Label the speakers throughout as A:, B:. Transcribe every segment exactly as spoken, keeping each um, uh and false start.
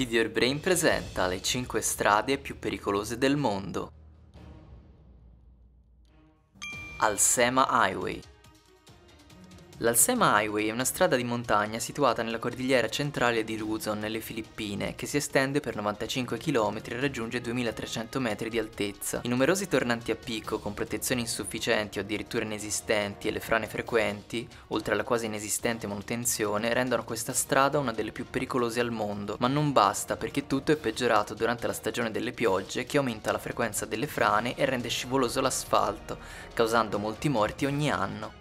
A: Feed Your Brain presenta le cinque strade più pericolose del mondo. Alsema Highway. L'Alsema Highway è una strada di montagna situata nella cordigliera centrale di Luzon, nelle Filippine, che si estende per novantacinque chilometri e raggiunge duemilatrecento metri di altezza. I numerosi tornanti a picco con protezioni insufficienti o addirittura inesistenti e le frane frequenti, oltre alla quasi inesistente manutenzione, rendono questa strada una delle più pericolose al mondo. Ma non basta, perché tutto è peggiorato durante la stagione delle piogge, che aumenta la frequenza delle frane e rende scivoloso l'asfalto, causando molti morti ogni anno.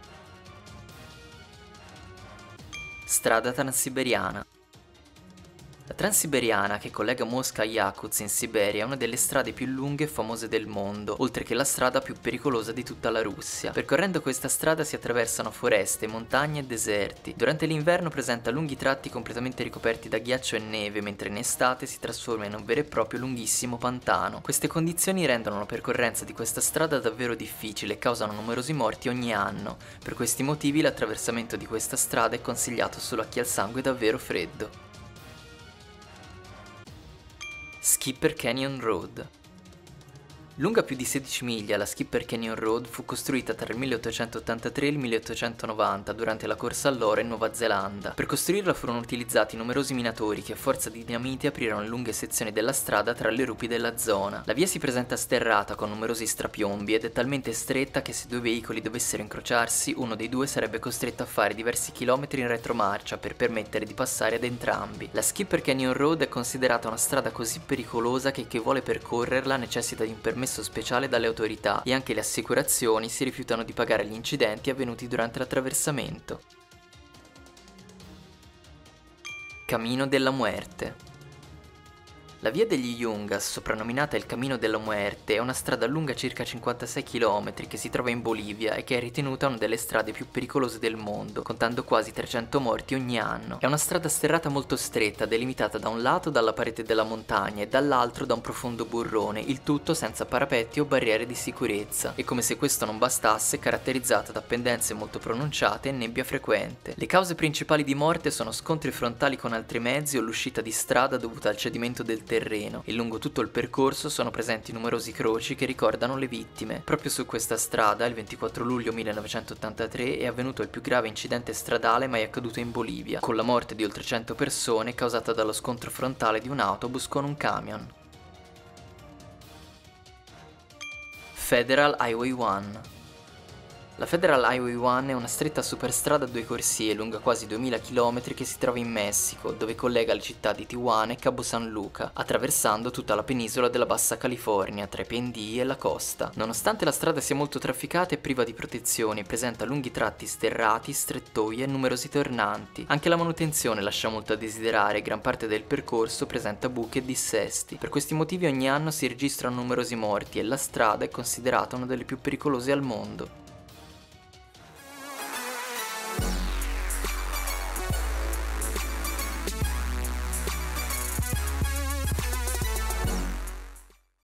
A: Strada Transiberiana. La Transiberiana, che collega Mosca a Yakutsk in Siberia, è una delle strade più lunghe e famose del mondo, oltre che la strada più pericolosa di tutta la Russia. Percorrendo questa strada si attraversano foreste, montagne e deserti. Durante l'inverno presenta lunghi tratti completamente ricoperti da ghiaccio e neve, mentre in estate si trasforma in un vero e proprio lunghissimo pantano. Queste condizioni rendono la percorrenza di questa strada davvero difficile e causano numerosi morti ogni anno. Per questi motivi l'attraversamento di questa strada è consigliato solo a chi ha il sangue davvero freddo. Skipper Canyon Road. Lunga più di sedici miglia, la Skipper Canyon Road fu costruita tra il milleottocentottantatré e il milleottocentonovanta durante la corsa all'oro in Nuova Zelanda. Per costruirla furono utilizzati numerosi minatori che a forza di dinamite aprirono lunghe sezioni della strada tra le rupi della zona. La via si presenta sterrata con numerosi strapiombi ed è talmente stretta che se due veicoli dovessero incrociarsi, uno dei due sarebbe costretto a fare diversi chilometri in retromarcia per permettere di passare ad entrambi. La Skipper Canyon Road è considerata una strada così pericolosa che chi vuole percorrerla necessita di un permesso speciale dalle autorità e anche le assicurazioni si rifiutano di pagare gli incidenti avvenuti durante l'attraversamento. Camino della Muerte. La via degli Yungas, soprannominata il Camino della Muerte, è una strada lunga circa cinquantasei chilometri che si trova in Bolivia e che è ritenuta una delle strade più pericolose del mondo, contando quasi trecento morti ogni anno. È una strada sterrata molto stretta, delimitata da un lato dalla parete della montagna e dall'altro da un profondo burrone, il tutto senza parapetti o barriere di sicurezza, e come se questo non bastasse, caratterizzata da pendenze molto pronunciate e nebbia frequente. Le cause principali di morte sono scontri frontali con altri mezzi o l'uscita di strada dovuta al cedimento del terreno, e lungo tutto il percorso sono presenti numerosi croci che ricordano le vittime. Proprio su questa strada, il ventiquattro luglio millenovecentottantatré, è avvenuto il più grave incidente stradale mai accaduto in Bolivia, con la morte di oltre cento persone causata dallo scontro frontale di un autobus con un camion. Federal Highway uno. La Federal Highway uno è una stretta superstrada a due corsie lunga quasi duemila chilometri che si trova in Messico, dove collega le città di Tijuana e Cabo San Luca, attraversando tutta la penisola della Bassa California, tra i pendii e la costa. Nonostante la strada sia molto trafficata e priva di protezioni, presenta lunghi tratti sterrati, strettoie e numerosi tornanti. Anche la manutenzione lascia molto a desiderare e gran parte del percorso presenta buchi e dissesti. Per questi motivi ogni anno si registrano numerosi morti e la strada è considerata una delle più pericolose al mondo.